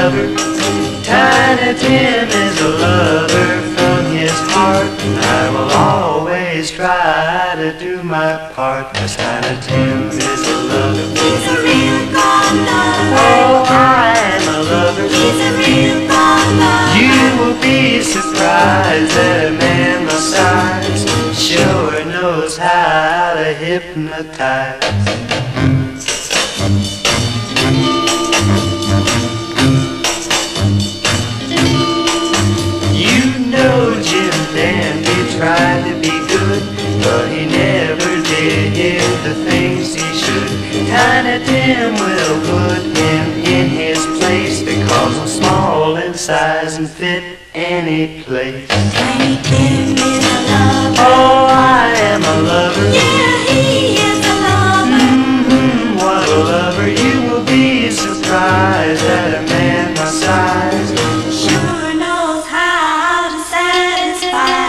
lover. Tiny Tim is a lover from his heart, and I will always try to do my part. 'Cause Tiny Tim is a lover. He's a real God lover. Oh, I am a lover. He's a real God lover. You will be surprised that a man my size sure knows how to hypnotize. You know Jim Dandy tried to be good, but he never did the things he should. Tiny Tim will put him in his place, because I'm small in size and fit any place. Tiny Tim is a lover. Oh, I am a lover. Yeah, he is a lover. What a lover. You will be surprised that a man my size Sure knows how to satisfy.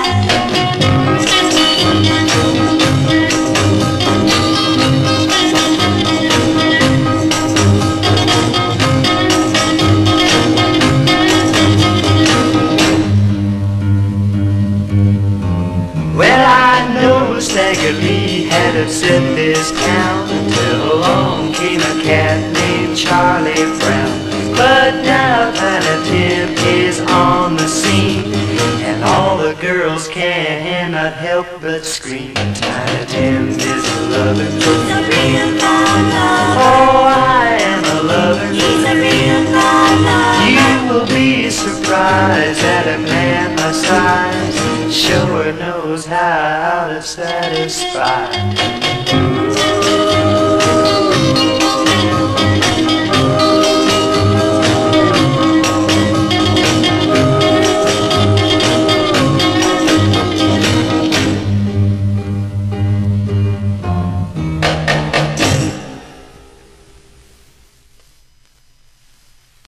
Well, I know Stagger Lee had upset this town until along came a cat named Charlie Brown. But now Tiny Tim is on the scene, and all the girls cannot help but scream. Tiny Tim is a lover. He's a real God lover. Oh, I am a lover. He's a real God lover. You will be surprised that a man my size sure knows how to satisfy.